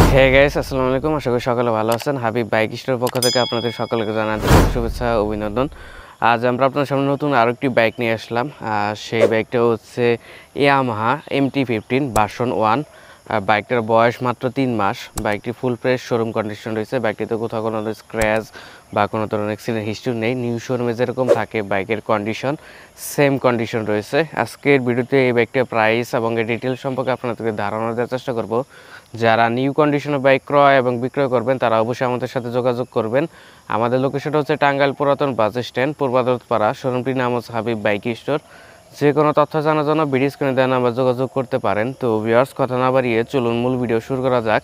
Hey guys, আসসালামু আলাইকুম। আশা করি সকলে ভালো আছেন। হাবিব বাইক স্টোরের পক্ষ থেকে আপনাদের সকলকে জানাতে শুভেচ্ছা ও অভিনন্দন। আজ আমরা আপনাদের সামনে নতুন আরও একটি বাইক নিয়ে আসলাম। সেই বাইকটা হচ্ছে ইয়ামাহা MT-15 ভার্সন 1। বাইকটার বয়স মাত্র 3 মাস। বাইকটি ফুল ফ্রেশ শোরুম কন্ডিশন রয়েছে। বাইকটিতে কোথাও কোনো স্ক্র্যাচ বা কোনো ধরনের অ্যাক্সিডেন্ট হিস্ট্রি নেই। নিউ শোরুমে যেরকম থাকে বাইকের কন্ডিশন, সেম কন্ডিশন রয়েছে। আজকের ভিডিওতে এই বাইকটার প্রাইস এবং এর ডিটেলস সম্পর্কে আপনাদেরকে ধারণা দেওয়ার চেষ্টা করব। যারা নিউ কন্ডিশনে বাইক ক্রয় এবং বিক্রয় করবেন তারা অবশ্যই আমাদের সাথে যোগাযোগ করবেন। আমাদের লোকেশনটা হচ্ছে টাঙ্গাইল পুরাতন বাস স্ট্যান্ড, পূর্বাদরপাড়া। শোরুমটির নাম হচ্ছে হাবিব বাইক স্টোর। যে কোনো তথ্য জানার জন্য ভিডিও স্ক্রিনে দেওয়া নাম্বার যোগাযোগ করতে পারেন। তো ভিউয়ার্স, কথা না বাড়িয়ে চলুন মূল ভিডিও শুরু করা যাক।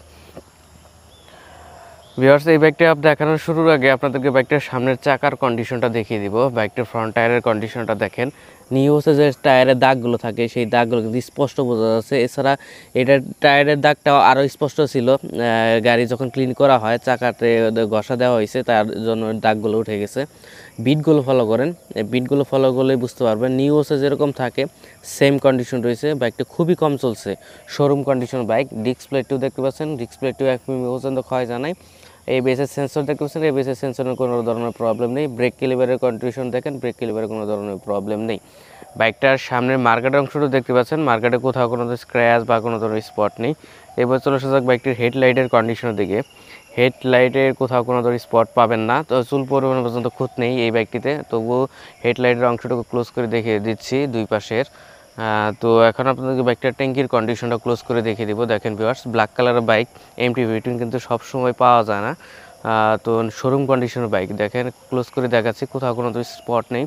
ভিউয়ার্স, এই বাইকটা দেখানোর শুরুর আগে আপনাদেরকে বাইকটার সামনের চাকার কন্ডিশনটা দেখিয়ে দিব। বাইকটার ফ্রন্ট টায়ারের কন্ডিশনটা দেখেন। নিউ হচ্ছে যে টায়ারের দাগগুলো থাকে সেই দাগগুলো কিন্তু স্পষ্ট বোঝা যাচ্ছে। এছাড়া এটার টায়ারের দাগটাও আরও স্পষ্ট ছিল। গাড়ি যখন ক্লিন করা হয় চাকাতে ঘষা দেওয়া হয়েছে, তার জন্য দাগগুলো উঠে গেছে। বিটগুলো ফলো করেন, বিটগুলো ফলো করলেই বুঝতে পারবেন। নিউ হচ্ছে যেরকম থাকে সেম কন্ডিশন রয়েছে। বাইকটা খুবই কম চলছে, শোরুম কন্ডিশন বাইক। ডিসপ্লেটিও দেখতে পাচ্ছেন, ডিসপ্লেটিও এক পর্যন্ত ক্ষয় জানায়। এই বেসের সেন্সর দেখতে পাচ্ছেন, এই বেসের সেন্সরের কোনো ধরনের প্রবলেম নেই। ব্রেক ক্যালিপারের কন্ডিশন দেখেন, ব্রেক ক্যালিপারের কোনো ধরনের প্রবলেম নেই। বাইকটার সামনের মার্কেটের অংশটা দেখতে পাচ্ছেন, মার্কেটে কোথাও কোনো স্ক্র্যাচ বা কোনো ধরনের স্পট নেই। এবার চলে আসা যাক বাইকটির হেডলাইটের কন্ডিশনের দিকে। হেডলাইটের কোথাও কোনো ধরনের স্পট পাবেন না, তো চুল পরিমাণ পর্যন্ত খুঁত নেই এই বাইকটিতে। তবুও হেডলাইটের অংশটুকু ক্লোজ করে দেখিয়ে দিচ্ছি দুই পাশের। তো এখন আপনাদেরকে বাইকটার ট্যাঙ্কির কন্ডিশনটা ক্লোজ করে দেখিয়ে দিব। দেখেন ভিউয়ার্স, ব্ল্যাক কালারের বাইক MT-15 কিন্তু সবসময় পাওয়া যায় না। তো শোরুম কন্ডিশনের বাইক দেখেন, ক্লোজ করে দেখাচ্ছি, কোথাও কোনো স্পট নেই।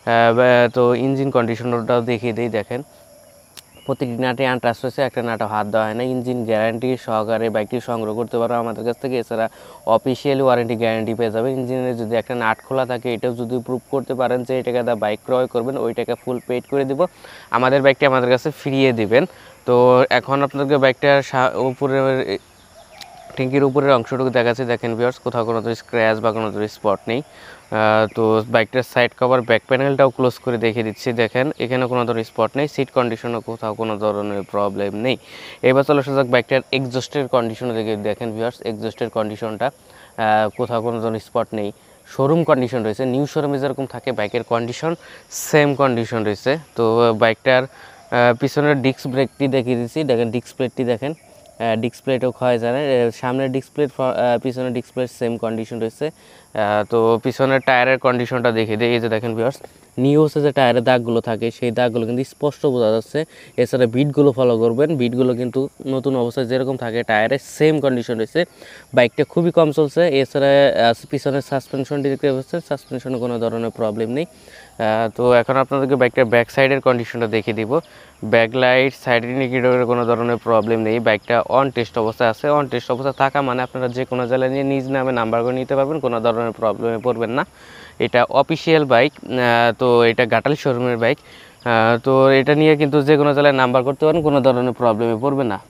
তো ইঞ্জিন কন্ডিশনটাও দেখিয়ে দিই। দেখেন প্রত্যেকটি নাটে আনটাচ রয়েছে, একটা নাটও হাত দেওয়া হয় না। ইঞ্জিন গ্যারান্টি সহকারে বাইকটি সংগ্রহ করতে পারো আমাদের কাছ থেকে। এছাড়া অফিসিয়ালি ওয়ারেন্টি গ্যারান্টি পেয়ে যাবে। ইঞ্জিনের যদি একটা নাট খোলা থাকে এটাও যদি প্রুভ করতে পারেন যে এই টাকা দিয়ে বাইক ক্রয় করবেন, ওই টাকা ফুল পেড করে দিব। আমাদের বাইকটি আমাদের কাছে ফিরিয়ে দিবেন। তো এখন আপনাদেরকে বাইকটার উপরে ট্যাঙ্কির উপরের অংশটুকু দেখাচ্ছে। দেখেন ভিউয়ার্স, কোথাও কোনো স্ক্র্যাচ বা কোনো স্পট নেই। তো বাইকটার সাইড কভার ব্যাক প্যানেলটাও ক্লোজ করে দেখিয়ে দিচ্ছি। দেখেন এখানে কোনো ধরনের স্পট নেই। সিট কন্ডিশনও কোথাও কোনো ধরনের প্রবলেম নেই। এবার চলে আসা যাক বাইকটার এক্সজস্টের কন্ডিশনে দেখেন ভিউয়ার্স, এক্সজস্টের কন্ডিশনটা কোথাও কোনো ধরনের স্পট নেই। শোরুম কন্ডিশন রয়েছে। নিউ শোরুমে যেরকম থাকে বাইকের কন্ডিশন সেম কন্ডিশন রয়েছে। তো বাইকটার পিছনের ডিস্ক ব্রেকটি দেখিয়ে দিচ্ছি। দেখেন ডিস্ক প্লেটটি দেখেন, ডিস্ক প্লেটও ক্ষয় জানে। সামনের ডিস্ক প্লেট, পিছনের ডিস্ক প্লেট সেম কন্ডিশন রয়েছে। তো পিছনের টায়ারের কন্ডিশনটা দেখে দিই। এই যে দেখেন ভিউয়ার্স, নিউ হচ্ছে যে টায়ারের দাগগুলো থাকে সেই দাগগুলো কিন্তু স্পষ্ট বোঝা যাচ্ছে। এছাড়া বিটগুলো ফলো করবেন, বিটগুলো কিন্তু নতুন অবস্থায় যেরকম থাকে টায়ারের সেম কন্ডিশন রয়েছে। বাইকটা খুবই কম চলছে। এছাড়া পিছনের সাসপেনশনটি দেখতে পাচ্ছেন, সাসপেনশনে কোনো ধরনের প্রবলেম নেই। তো এখন আপনাদেরকে বাইকটার ব্যাক সাইডের কন্ডিশনটা দেখিয়ে দিব। ব্যাক লাইট, সাইড ইন্ডিকেটরের কোনো ধরনের প্রবলেম নেই। বাইকটা অন টেস্ট অবস্থায় আছে। অন টেস্ট অবস্থা থাকা মানে আপনারা যে কোনো জেলায় নিয়ে নিজ নামে নাম্বার করে নিতে পারবেন, কোনো ধরনের প্রবলেমে পড়বেন না। এটা অফিসিয়াল বাইক। তো এটা ঘাটাল শোরুমের বাইক। তো এটা নিয়ে কিন্তু যে কোনো জেলায় নাম্বার করতে পারেন, কোনো ধরনের প্রবলেমে পড়বে না।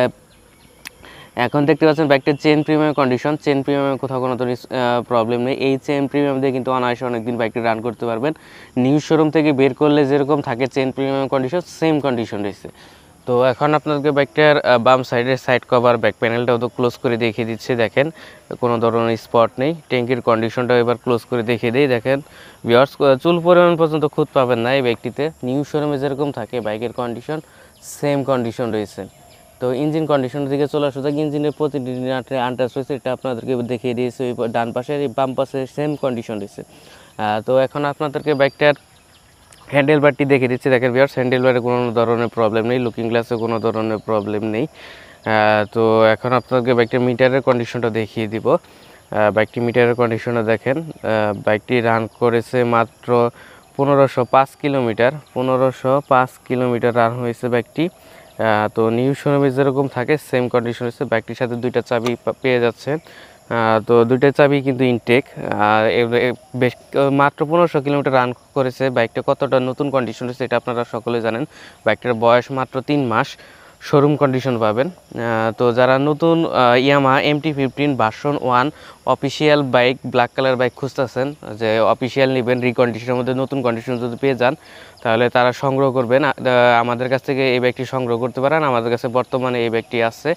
এখন দেখতে পাচ্ছেন বাইকটার চেন প্রিমিয়াম কন্ডিশন। চেন প্রিমিয়ামে কোথাও কোনো ধরনের প্রবলেম নেই। এই চেন প্রিমিয়াম দিয়ে কিন্তু অনায়াসে অনেকদিন বাইকটি রান করতে পারবেন। নিউ শোরুম থেকে বের করলে যেরকম থাকে chain premium condition same condition রয়েছে। তো এখন আপনাদেরকে বাইকটার বাম সাইডের সাইড কভার ব্যাক প্যানেলটাও তো ক্লোজ করে দেখিয়ে দিচ্ছে। দেখেন কোনো ধরনের স্পট নেই। ট্যাঙ্কির কন্ডিশনটাও এবার ক্লোজ করে দেখিয়ে দিই। দেখেন ভিউয়ার্স, চুল পরিমাণ পর্যন্ত খুঁত পাবেন না এই বাইকটিতে। নিউ শোরুমে যেরকম থাকে বাইকের কন্ডিশন সেম কন্ডিশন রয়েছে। তো ইঞ্জিন কন্ডিশনের দিকে চলে আসা যাক। ইঞ্জিনের প্রতিটি নাটে আনটাচ রয়েছে, এটা আপনাদেরকে দেখিয়ে দিয়েছে। ওই ডান পাশের এই বাম পাশে সেম কন্ডিশন রয়েছে। তো এখন আপনাদেরকে বাইকটার হ্যান্ডেল বারটি দেখিয়ে দিচ্ছি। দেখেন ভিউয়ার্স, হ্যান্ডেল বারে কোনো ধরনের প্রবলেম নেই, লুকিং গ্লাসে কোনো ধরনের প্রবলেম নেই। তো এখন আপনাদেরকে বাইকটার মিটারের কন্ডিশনটা দেখিয়ে দিব। বাইকটি মিটারের কন্ডিশনটা দেখেন। বাইকটি রান করেছে মাত্র 1505 কিলোমিটার। 1505 কিলোমিটার রান হয়েছে বাইকটি। তো নিউ শোরুমে যেরকম থাকে সেম কন্ডিশন হচ্ছে। বাইকটির সাথে দুইটা চাবি পেয়ে যাচ্ছেন। তো দুইটা চাবি কিন্তু ইনটেক। আর বেশ মাত্র 1500 কিলোমিটার রান করেছে। বাইকটা কতটা নতুন কন্ডিশন হচ্ছে এটা আপনারা সকলে জানেন। বাইকটার বয়স মাত্র 3 মাস। শোরুম কন্ডিশন পাবেন। তো যারা নতুন Yamaha MT-15 version 1 official bike, black colour bike খুঁজতেছেন, যে অফিসিয়াল নেবেন রিকন্ডিশনের মধ্যে নতুন কন্ডিশন যদি পেয়ে যান তাহলে তারা সংগ্রহ করবেন। আমাদের কাছ থেকে এই বাইকটি সংগ্রহ করতে পারেন। আমাদের কাছে বর্তমানে এই বাইকটি আছে।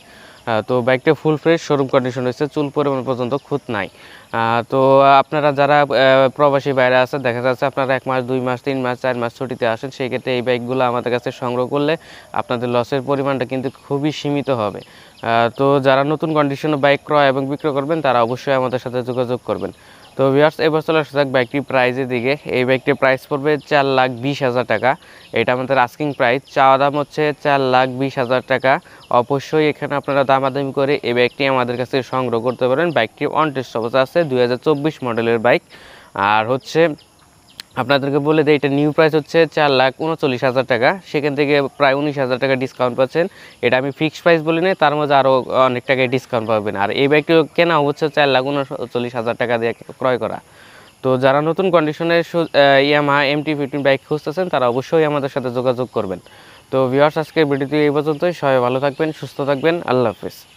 তো বাইকটা ফুল ফ্রেশ শোরুম কন্ডিশন রয়েছে, চুল পরিমাণ পর্যন্ত খুঁত নাই। তো আপনারা যারা প্রবাসী বাইরে আছে, দেখা যাচ্ছে আপনারা 1 মাস 2 মাস 3 মাস 4 মাস ছুটিতে আসেন, সেই ক্ষেত্রে এই বাইকগুলো আমাদের কাছে সংগ্রহ করলে আপনাদের লসের পরিমাণটা কিন্তু খুবই সীমিত হবে। তো যারা নতুন কন্ডিশনে বাইক ক্রয় এবং বিক্রয় করবেন তারা অবশ্যই আমাদের সাথে যোগাযোগ করবেন। তো ভিউয়ার্স, এবার চলে আসা যাক বাইকটির প্রাইসের দিকে। এই বাইকটির প্রাইস পড়বে 4,20,000 টাকা। এটা আমাদের আস্কিং প্রাইস, চাওয়া দাম হচ্ছে 4,20,000 টাকা। অবশ্যই এখানে আপনারা দামাদামি করে এই বাইকটি আমাদের কাছে সংগ্রহ করতে পারেন। বাইকটি অন টেস্ট অবস্থা আছে, 2024 মডেলের বাইক। আর হচ্ছে আপনাদেরকে বলে দিই, এটা নিউ প্রাইস হচ্ছে 4,39,000 টাকা, সেখান থেকে প্রায় 19,000 টাকা ডিসকাউন্ট পাচ্ছেন। এটা আমি ফিক্সড প্রাইস বলি না, তার মধ্যে আরও অনেক টাকায় ডিসকাউন্ট পাবেন। আর এই বাইকটি কেনা হচ্ছে 4,39,000 টাকা দিয়ে ক্রয় করা। তো যারা নতুন কন্ডিশনের ইয়ামাহা MT-15 বাইক খুঁজতেছেন তারা অবশ্যই আমাদের সাথে যোগাযোগ করবেন। তো ভিউয়ার্স, আজকের ভিডিওটি এই পর্যন্তই। সবাই ভালো থাকবেন, সুস্থ থাকবেন, আল্লাহ হাফেজ।